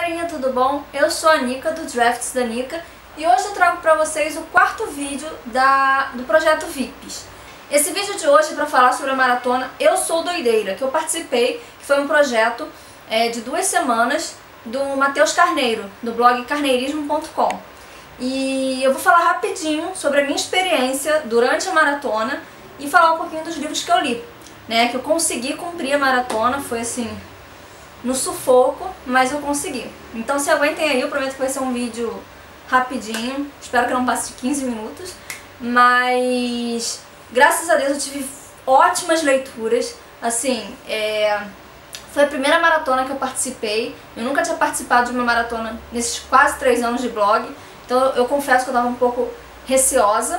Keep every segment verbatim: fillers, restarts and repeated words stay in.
galerinha, tudo bom? Eu sou a Nika, do Drafts da Nika, e hoje eu trago pra vocês o quarto vídeo da, do projeto V I Ps. Esse vídeo de hoje é pra falar sobre a maratona Eu Sou Doideira, que eu participei, que foi um projeto é, de duas semanas do Matheus Carneiro, do blog carneirismo ponto com. E eu vou falar rapidinho sobre a minha experiência durante a maratona e falar um pouquinho dos livros que eu li, né? Que eu consegui cumprir a maratona, foi assim, no sufoco, mas eu consegui. Então se aguentem aí, eu prometo que vai ser um vídeo rapidinho, espero que não passe de quinze minutos, mas graças a Deus eu tive ótimas leituras, assim, é... foi a primeira maratona que eu participei, eu nunca tinha participado de uma maratona nesses quase três anos de blog, então eu confesso que eu estava um pouco receosa,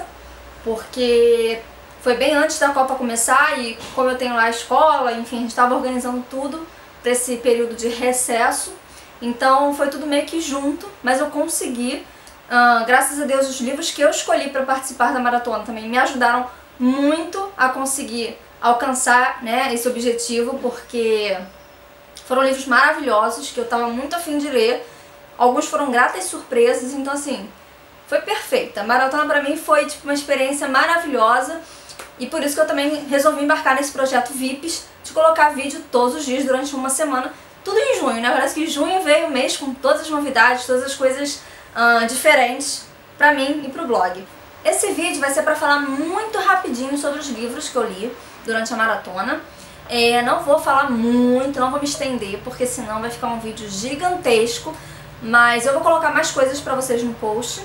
porque foi bem antes da Copa começar e como eu tenho lá a escola, enfim, a gente estava organizando tudo para esse período de recesso, então foi tudo meio que junto, mas eu consegui, uh, graças a Deus, os livros que eu escolhi para participar da maratona também me ajudaram muito a conseguir alcançar, né, esse objetivo, porque foram livros maravilhosos que eu estava muito afim de ler, alguns foram gratas surpresas, então assim, foi perfeita. A maratona pra mim foi tipo uma experiência maravilhosa e por isso que eu também resolvi embarcar nesse projeto V I Ps de colocar vídeo todos os dias durante uma semana, tudo em junho, né? Parece que junho veio o mês com todas as novidades, todas as coisas uh, diferentes pra mim e pro blog. Esse vídeo vai ser pra falar muito rapidinho sobre os livros que eu li durante a maratona. É, não vou falar muito, não vou me estender, porque senão vai ficar um vídeo gigantesco, mas eu vou colocar mais coisas pra vocês no post,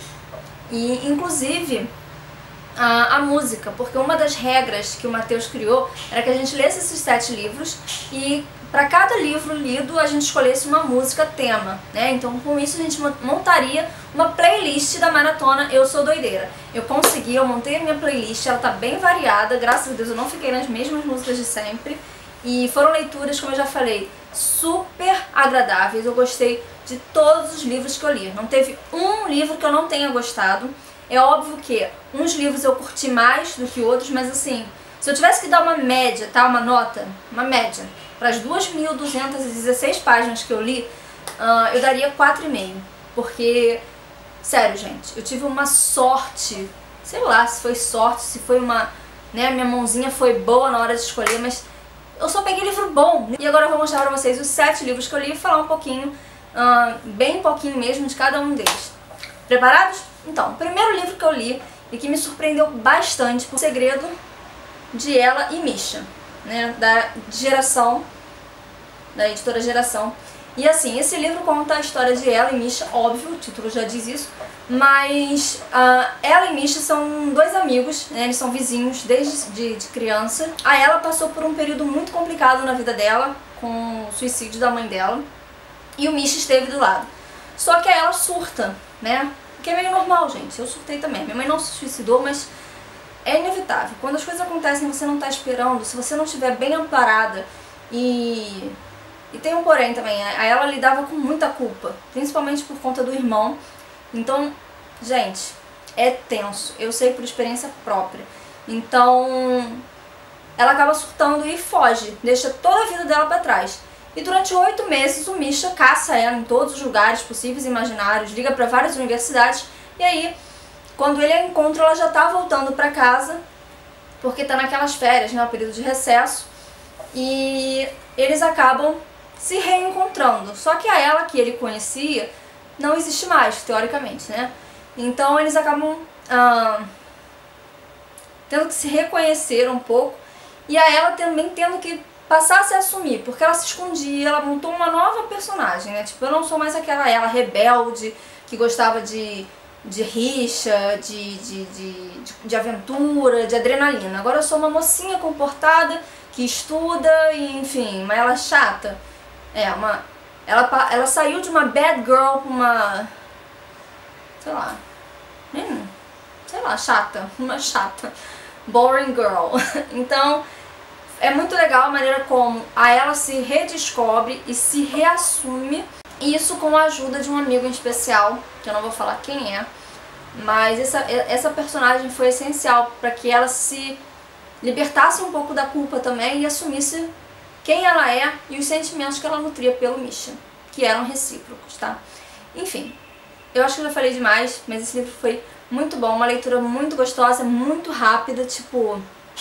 e inclusive a, a música, porque uma das regras que o Matheus criou era que a gente lesse esses sete livros e para cada livro lido a gente escolhesse uma música tema, né? Então com isso a gente montaria uma playlist da maratona Eu Sou Doideira. Eu consegui, eu montei a minha playlist, ela tá bem variada, graças a Deus eu não fiquei nas mesmas músicas de sempre. E foram leituras, como eu já falei, super agradáveis. Eu gostei de todos os livros que eu li. Não teve um livro que eu não tenha gostado. É óbvio que uns livros eu curti mais do que outros, mas assim, se eu tivesse que dar uma média, tá? Uma nota, uma média, para as duas mil duzentas e dezesseis páginas que eu li, uh, eu daria quatro e meio. Porque, sério, gente, eu tive uma sorte, sei lá se foi sorte, se foi uma, né, minha mãozinha foi boa na hora de escolher, mas eu só peguei livro bom. E agora eu vou mostrar pra vocês os sete livros que eu li e falar um pouquinho, uh, bem pouquinho mesmo, de cada um deles. Preparados? Então, o primeiro livro que eu li e que me surpreendeu bastante foi O Segredo de Ela e Misha, né, da Geração, da editora Geração. E assim, esse livro conta a história de Ela e Misha, óbvio, o título já diz isso, mas uh, Ela e Misha são dois amigos, né, eles são vizinhos desde de, de criança. A Ela passou por um período muito complicado na vida dela, com o suicídio da mãe dela, e o Misha esteve do lado. Só que a Ela surta, né, que é meio normal, gente, eu surtei também. Minha mãe não se suicidou, mas é inevitável. Quando as coisas acontecem e você não está esperando, se você não estiver bem amparada e... E tem um porém também, a Ela lidava com muita culpa, principalmente por conta do irmão. Então, gente, é tenso, eu sei por experiência própria. Então, ela acaba surtando e foge, deixa toda a vida dela pra trás. E durante oito meses o Misha caça ela em todos os lugares possíveis e imaginários, liga pra várias universidades, e aí, quando ele a encontra, ela já tá voltando pra casa, porque tá naquelas férias, né, o período de recesso, e eles acabam se reencontrando, só que a Ela que ele conhecia não existe mais, teoricamente, né? Então eles acabam ah, tendo que se reconhecer um pouco e a Ela também tendo que passar a se assumir, porque ela se escondia, ela montou uma nova personagem, né? Tipo, eu não sou mais aquela Ela rebelde que gostava de, de rixa, de, de, de, de, de aventura, de adrenalina. Agora eu sou uma mocinha comportada que estuda e, enfim, uma ela chata. É, uma... Ela, ela saiu de uma bad girl pra uma... Sei lá... Hum, sei lá, chata. Uma chata. Boring girl. Então, é muito legal a maneira como a ela se redescobre e se reassume. Isso com a ajuda de um amigo em especial, que eu não vou falar quem é. Mas essa, essa personagem foi essencial para que ela se libertasse um pouco da culpa também e assumisse quem ela é e os sentimentos que ela nutria pelo Misha. que eram recíprocos, tá? Enfim, eu acho que eu já falei demais, mas esse livro foi muito bom, uma leitura muito gostosa, muito rápida, tipo,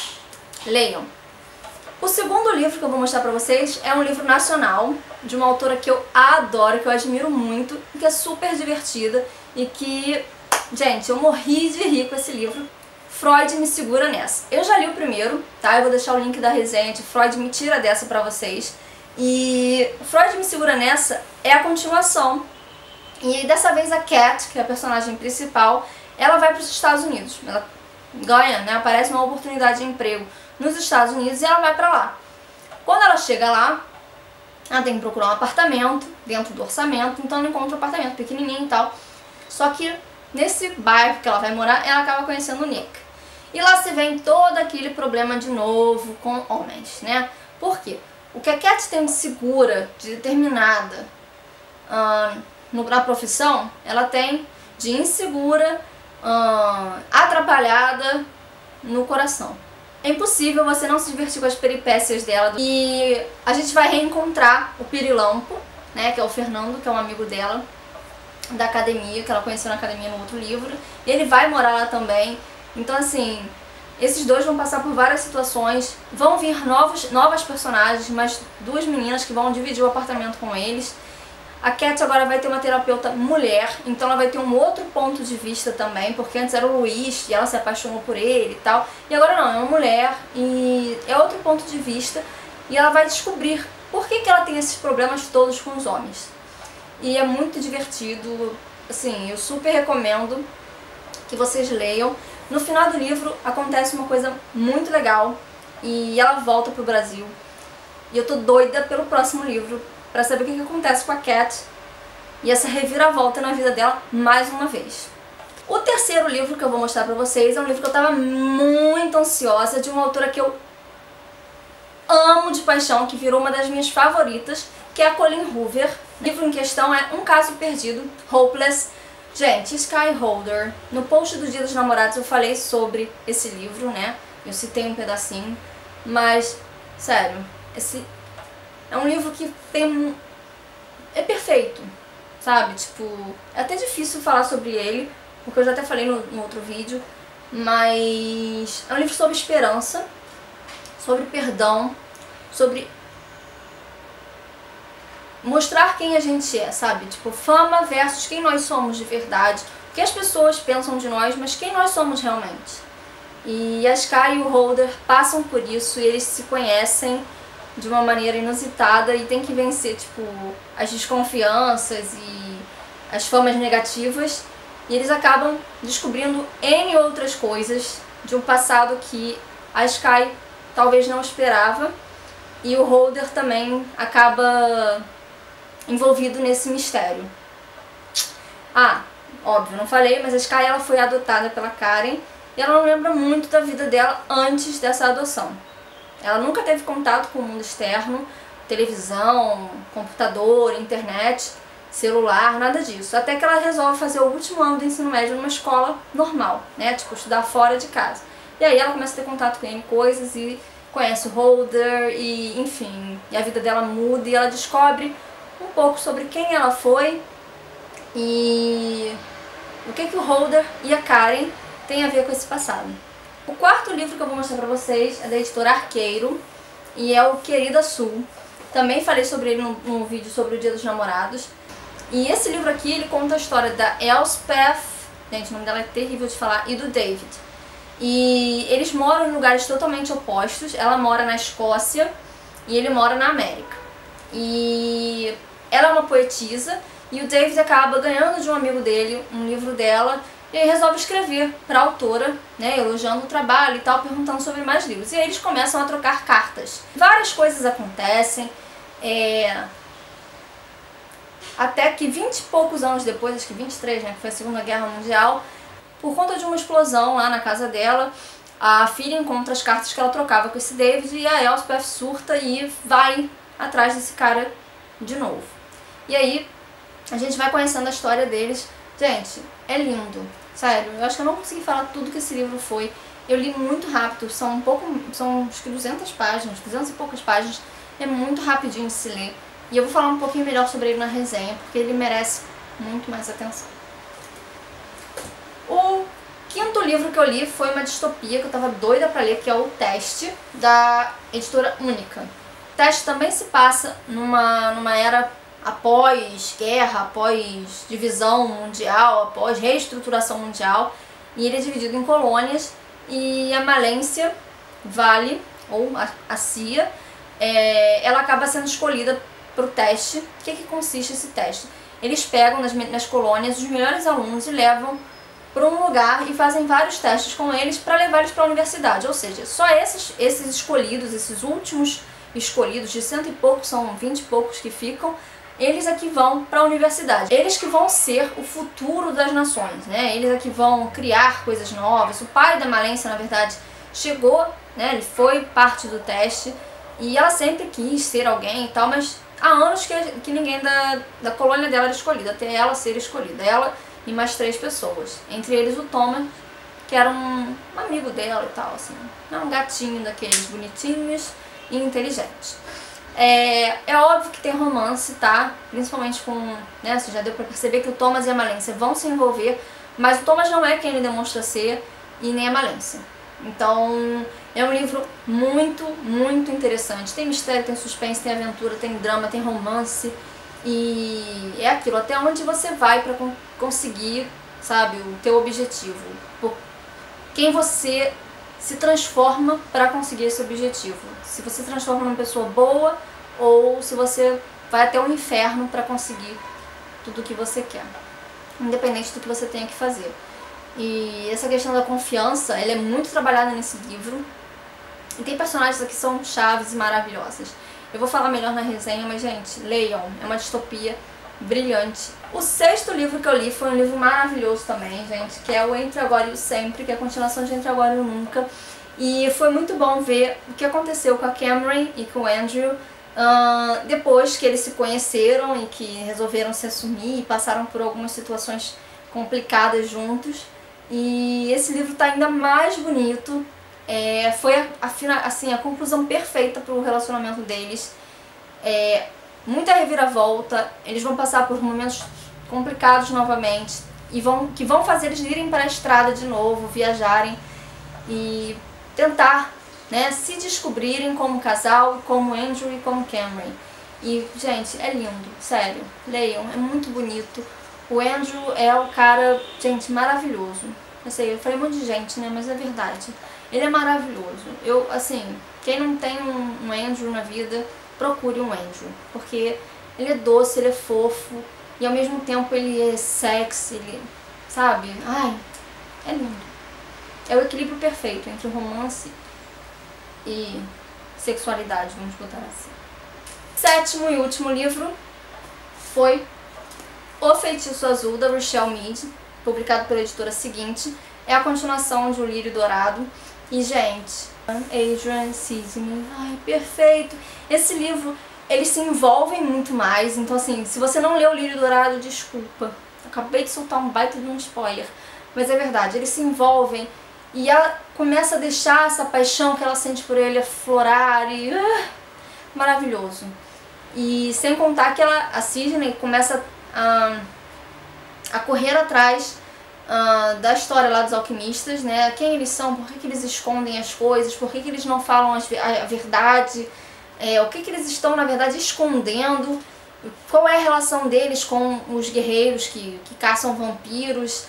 leiam. O segundo livro que eu vou mostrar pra vocês é um livro nacional, de uma autora que eu adoro, que eu admiro muito, que é super divertida e que, gente, eu morri de rir com esse livro. Freud Me Segura Nessa. Eu já li o primeiro, tá? Eu vou deixar o link da resenha de Freud Me Tira Dessa pra vocês. E Freud Me Segura Nessa é a continuação. E dessa vez a Cat, que é a personagem principal, ela vai para os Estados Unidos. Ela ganha, né? Aparece uma oportunidade de emprego nos Estados Unidos e ela vai pra lá. Quando ela chega lá, ela tem que procurar um apartamento dentro do orçamento, então ela encontra um apartamento pequenininho e tal. Só que nesse bairro que ela vai morar, ela acaba conhecendo o Nick. E lá se vem todo aquele problema de novo com homens, né? Por quê? O que a Cat tem de segura, de determinada uh, no, na profissão, ela tem de insegura, uh, atrapalhada no coração. É impossível você não se divertir com as peripécias dela. E a gente vai reencontrar o Pirilampo, né, que é o Fernando, que é um amigo dela, da academia, que ela conheceu na academia no outro livro. Ele vai morar lá também. Então, assim, esses dois vão passar por várias situações. Vão vir novos, novas personagens, mais duas meninas que vão dividir o apartamento com eles. A Cat agora vai ter uma terapeuta mulher, então ela vai ter um outro ponto de vista também, porque antes era o Luiz e ela se apaixonou por ele e tal. E agora não, é uma mulher e é outro ponto de vista. E ela vai descobrir por que que ela tem esses problemas todos com os homens. E é muito divertido, assim, eu super recomendo que vocês leiam. No final do livro acontece uma coisa muito legal e ela volta pro Brasil. E eu tô doida pelo próximo livro pra saber o que que acontece com a Cat e essa reviravolta na vida dela mais uma vez. O terceiro livro que eu vou mostrar pra vocês é um livro que eu tava muito ansiosa, de uma autora que eu amo de paixão, que virou uma das minhas favoritas, que é a Colleen Hoover. O livro em questão é Um Caso Perdido, Hopeless. Gente, Sky Holder. No post do Dia dos Namorados eu falei sobre esse livro, né? Eu citei um pedacinho, mas, sério, esse é um livro que tem... é perfeito, sabe? Tipo, é até difícil falar sobre ele, porque eu já até falei no, no outro vídeo, mas é um livro sobre esperança, sobre perdão, sobre mostrar quem a gente é, sabe? Tipo, fama versus quem nós somos de verdade, o que as pessoas pensam de nós, mas quem nós somos realmente. E a Sky e o Holder passam por isso e eles se conhecem de uma maneira inusitada e tem que vencer, tipo, as desconfianças e as famas negativas, e eles acabam descobrindo N outras coisas de um passado que a Sky talvez não esperava, e o Holder também acaba envolvido nesse mistério. Ah, óbvio, não falei, mas a Sky ela foi adotada pela Karen e ela não lembra muito da vida dela antes dessa adoção. Ela nunca teve contato com o mundo externo, televisão, computador, internet, celular, nada disso. Até que ela resolve fazer o último ano do ensino médio numa escola normal, né? Tipo, estudar fora de casa. E aí ela começa a ter contato com N coisas e conhece o Holder e, enfim, e a vida dela muda e ela descobre um pouco sobre quem ela foi e o que que o Holder e a Karen têm a ver com esse passado. O quarto livro que eu vou mostrar pra vocês é da editora Arqueiro e é o Querida Sul. Também falei sobre ele num, num vídeo sobre o Dia dos Namorados. E esse livro aqui, ele conta a história da Elspeth, gente, o nome dela é terrível de falar, e do David. E eles moram em lugares totalmente opostos. Ela mora na Escócia e ele mora na América. E ela é uma poetisa e o David acaba ganhando de um amigo dele um livro dela. E aí resolve escrever para a autora, né, elogiando o trabalho e tal, perguntando sobre mais livros. E aí eles começam a trocar cartas. Várias coisas acontecem, é... até que vinte e poucos anos depois, acho que vinte e três, né, que foi a Segunda Guerra Mundial, por conta de uma explosão lá na casa dela, a filha encontra as cartas que ela trocava com esse David e a Elspeth surta e vai atrás desse cara de novo. E aí a gente vai conhecendo a história deles. Gente, é lindo. Sério, eu acho que eu não consegui falar tudo que esse livro foi. Eu li muito rápido, são um pouco, são acho que duzentas páginas, duzentas e poucas páginas. É muito rapidinho de se ler. E eu vou falar um pouquinho melhor sobre ele na resenha, porque ele merece muito mais atenção. O quinto livro que eu li foi uma distopia que eu tava doida pra ler, que é O Teste, da editora Única. O Teste também se passa numa, numa era após guerra, após divisão mundial, após reestruturação mundial, e ele é dividido em colônias, e a Malência Vale, ou a, a C I A, é, ela acaba sendo escolhida para o teste. O que, que consiste esse teste? Eles pegam nas, nas colônias os melhores alunos e levam para um lugar e fazem vários testes com eles para levar eles para a universidade. Ou seja, só esses, esses escolhidos, esses últimos escolhidos, de cento e poucos, são vinte e poucos que ficam, eles aqui vão para a universidade. Eles que vão ser o futuro das nações, né? Eles aqui vão criar coisas novas. O pai da Malência, na verdade, chegou, né? Ele foi parte do teste e ela sempre quis ser alguém e tal, mas há anos que, que ninguém da, da colônia dela era escolhida, até ela ser escolhida. Ela e mais três pessoas, entre eles o Thomas, que era um, um amigo dela e tal, assim, um gatinho daqueles bonitinhos e inteligentes. É, é óbvio que tem romance, tá? Principalmente com, né, você já deu pra perceber que o Thomas e a Malência vão se envolver, mas o Thomas não é quem ele demonstra ser e nem a Malência. Então, é um livro muito, muito interessante. Tem mistério, tem suspense, tem aventura, tem drama, tem romance. E é aquilo, até onde você vai pra conseguir, sabe, o teu objetivo. Por quem você se transforma para conseguir esse objetivo. Se você se transforma numa pessoa boa ou se você vai até o inferno para conseguir tudo o que você quer. Independente do que você tenha que fazer. E essa questão da confiança, ela é muito trabalhada nesse livro. E tem personagens aqui que são chaves e maravilhosas. Eu vou falar melhor na resenha, mas gente, leiam. É uma distopia brilhante. O sexto livro que eu li foi um livro maravilhoso também, gente, que é o Entre Agora e o Sempre, que é a continuação de Entre Agora e o Nunca. E foi muito bom ver o que aconteceu com a Cameron e com o Andrew uh, depois que eles se conheceram e que resolveram se assumir e passaram por algumas situações complicadas juntos. E esse livro tá ainda mais bonito. É, foi a, a, assim, a conclusão perfeita para o relacionamento deles. É, muita reviravolta, eles vão passar por momentos complicados novamente e vão, que vão fazer eles irem para a estrada de novo, viajarem e tentar, né, se descobrirem como casal, como Andrew e como Cameron. E, gente, é lindo, sério, leiam, é muito bonito. O Andrew é o cara, gente, maravilhoso. Eu sei, eu falei um monte de gente, né, mas é verdade. Ele é maravilhoso. Eu, assim, quem não tem um, um Andrew na vida, procure um Andrew. Porque ele é doce, ele é fofo e ao mesmo tempo ele é sexy, ele, sabe? Ai, é lindo. É o equilíbrio perfeito entre romance e sexualidade, vamos botar assim. Sétimo e último livro foi O Feitiço Azul, da Rochelle Mead, publicado pela editora Seguinte. É a continuação de O Lírio Dourado. E, gente, Adrian Sidney, ai, perfeito. Esse livro, eles se envolvem muito mais. Então, assim, se você não leu O Lírio Dourado, desculpa. Acabei de soltar um baita de um spoiler. Mas é verdade, eles se envolvem e ela começa a deixar essa paixão que ela sente por ele aflorar e... Uh, maravilhoso. E sem contar que ela, a Sidney começa a, a correr atrás Uh, da história lá dos alquimistas, né? Quem eles são, por que, que eles escondem as coisas, por que, que eles não falam as, a, a verdade, é, o que, que eles estão, na verdade, escondendo, qual é a relação deles com os guerreiros que, que caçam vampiros.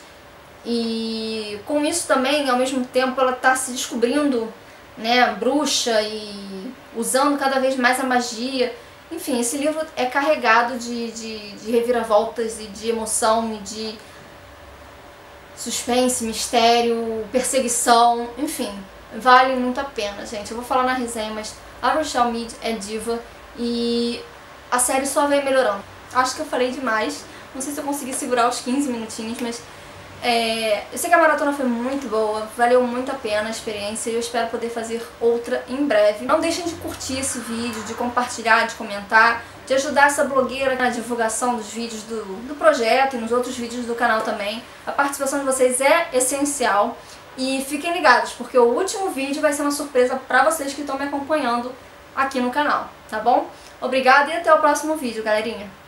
E com isso também, ao mesmo tempo, ela está se descobrindo, né, bruxa e usando cada vez mais a magia. Enfim, esse livro é carregado de, de, de reviravoltas e de emoção e de suspense, mistério, perseguição, enfim, vale muito a pena, gente. Eu vou falar na resenha, mas a Rochelle Mead é diva e a série só vem melhorando. Acho que eu falei demais, não sei se eu consegui segurar os quinze minutinhos, mas é, eu sei que a maratona foi muito boa, valeu muito a pena a experiência e eu espero poder fazer outra em breve. Não deixem de curtir esse vídeo, de compartilhar, de comentar, de ajudar essa blogueira na divulgação dos vídeos do, do projeto e nos outros vídeos do canal também. A participação de vocês é essencial e fiquem ligados, porque o último vídeo vai ser uma surpresa pra vocês que estão me acompanhando aqui no canal, tá bom? Obrigada e até o próximo vídeo, galerinha!